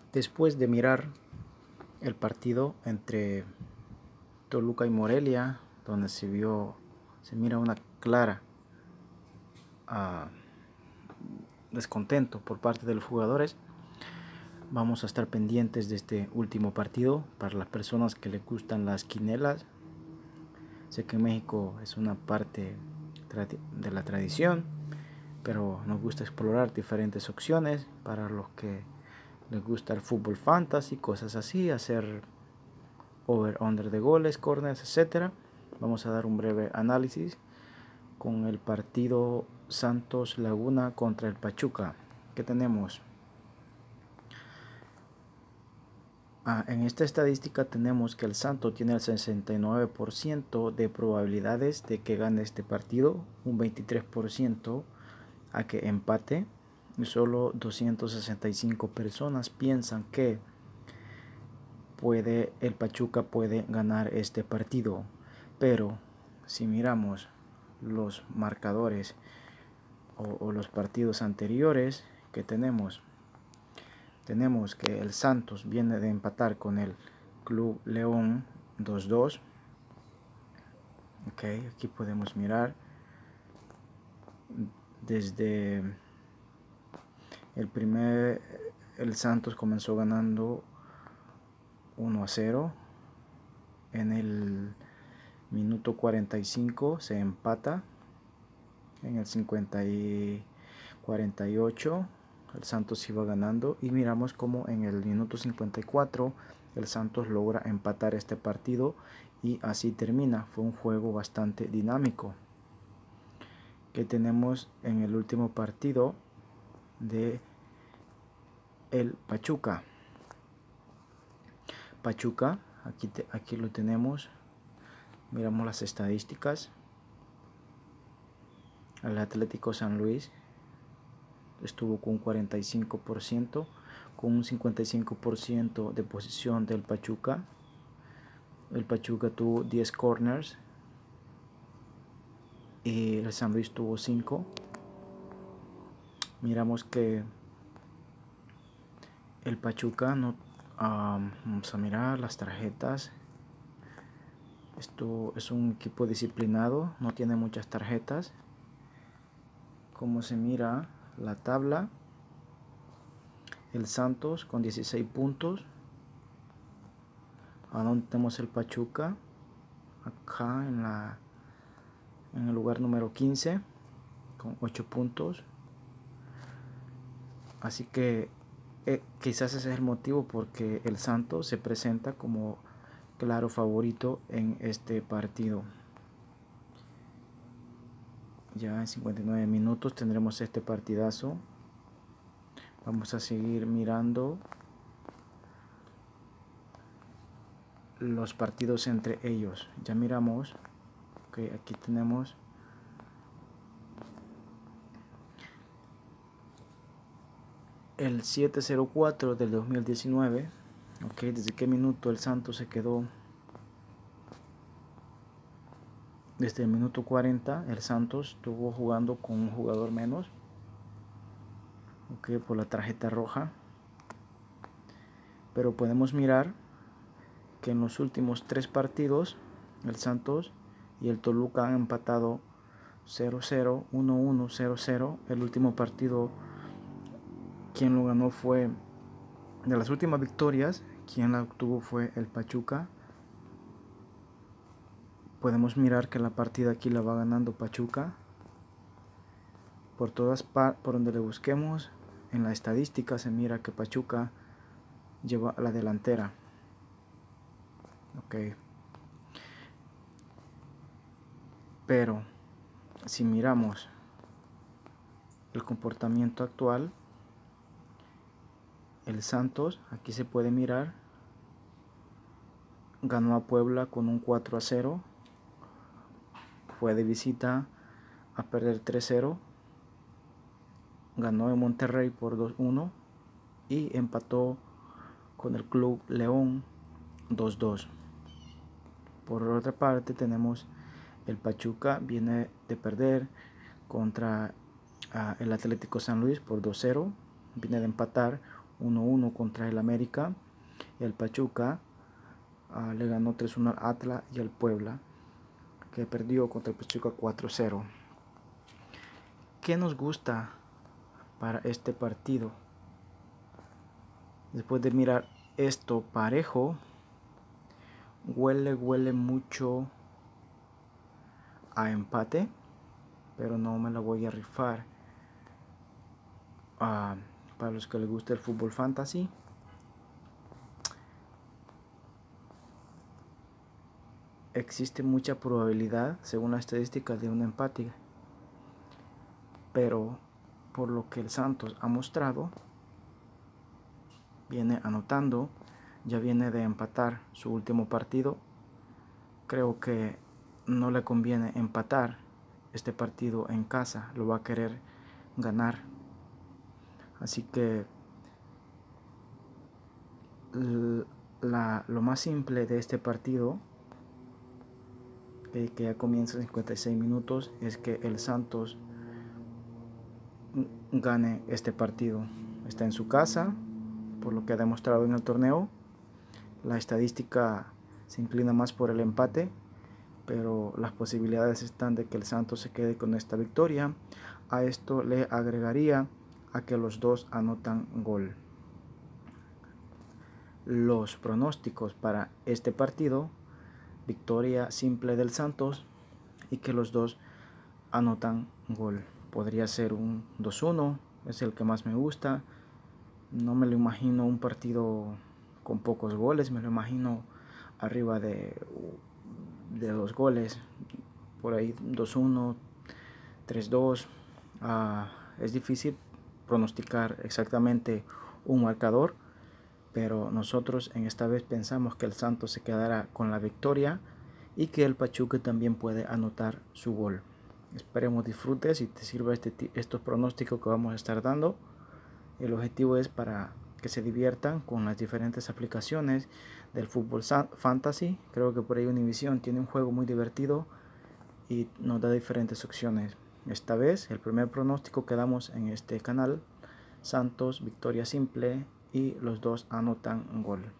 Después de mirar el partido entre Toluca y Morelia, donde se mira una clara descontento por parte de los jugadores, vamos a estar pendientes de este último partido. Para las personas que les gustan las quinielas, sé que en México es una parte de la tradición, pero nos gusta explorar diferentes opciones. Para los que les gusta el fútbol fantasy, cosas así, hacer over-under de goles, corners, etcétera. Vamos a dar un breve análisis con el partido Santos Laguna contra el Pachuca. ¿Qué tenemos? En esta estadística tenemos que el Santos tiene el 69% de probabilidades de que gane este partido, un 23% a que empate, y solo 265 personas piensan que el Pachuca puede ganar este partido. Pero si miramos los marcadores o los partidos anteriores que tenemos que el Santos viene de empatar con el Club León 2-2. Aquí podemos mirar desde el Santos comenzó ganando 1-0. En el minuto 45 se empata. En el 48 el Santos iba ganando, y miramos como en el minuto 54 el Santos logra empatar este partido, y así termina. Fue un juego bastante dinámico. Que tenemos en el último partido de el Pachuca. Aquí lo tenemos. Miramos las estadísticas. El Atlético San Luis estuvo con un 45%, con un 55% de posición del Pachuca. El Pachuca tuvo 10 corners y el San Luis tuvo 5. Miramos que el Pachuca no... vamos a mirar las tarjetas. Esto es un equipo disciplinado, no tiene muchas tarjetas. Como se mira la tabla, el Santos con 16 puntos. ¿A dónde tenemos el Pachuca? Acá en el lugar número 15 con 8 puntos. Así que quizás ese es el motivo porque el Santos se presenta como claro favorito en este partido. Ya en 59 minutos tendremos este partidazo. Vamos a seguir mirando los partidos entre ellos. Ya miramos. Aquí tenemos el 7-0-4 del 2019. Desde qué minuto el Santos se quedó. Desde el minuto 40 el Santos estuvo jugando con un jugador menos, por la tarjeta roja. Pero podemos mirar que en los últimos 3 partidos el Santos y el Toluca han empatado 0-0, 1-1, 0-0. El último partido, quien lo ganó fue, de las últimas victorias, quien la obtuvo fue el Pachuca. Podemos mirar que la partida aquí la va ganando Pachuca. Por donde le busquemos, en la estadística se mira que Pachuca lleva la delantera. Pero si miramos el comportamiento actual, el Santos, aquí se puede mirar, ganó a Puebla con un 4-0. Fue de visita a perder 3-0. Ganó en Monterrey por 2-1 y empató con el Club León 2-2. Por otra parte tenemos el Pachuca, viene de perder contra el Atlético San Luis por 2-0. Viene de empatar 1-1 contra el América. El Pachuca le ganó 3-1 al Atlas y al Puebla, que perdió contra el Pachuca 4-0. ¿Qué nos gusta para este partido? Después de mirar esto parejo, huele mucho a empate, pero no me la voy a rifar. Para los que les gusta el fútbol fantasy, existe mucha probabilidad, según la estadística, de un empate, pero por lo que el Santos ha mostrado, viene anotando, ya viene de empatar su último partido. Creo que no le conviene empatar este partido en casa, lo va a querer ganar. Así que lo más simple de este partido, que ya comienza en 56 minutos, es que el Santos gane este partido. Está en su casa, por lo que ha demostrado en el torneo. La estadística se inclina más por el empate, pero las posibilidades están de que el Santos se quede con esta victoria. A esto le agregaría a que los dos anotan gol. Los pronósticos para este partido: victoria simple del Santos y que los dos anotan gol. Podría ser un 2-1, es el que más me gusta. No me lo imagino un partido con pocos goles, me lo imagino arriba de 2 goles, por ahí 2-1, 3-2. Es difícil pronosticar exactamente un marcador, pero nosotros en esta vez pensamos que el Santos se quedará con la victoria y que el Pachuca también puede anotar su gol. Esperemos disfrutes y te sirva estos pronósticos que vamos a estar dando. El objetivo es para que se diviertan con las diferentes aplicaciones del fútbol fantasy. Creo que por ahí Univision tiene un juego muy divertido y nos da diferentes opciones. Esta vez el primer pronóstico que damos en este canal: Santos victoria simple y los dos anotan gol.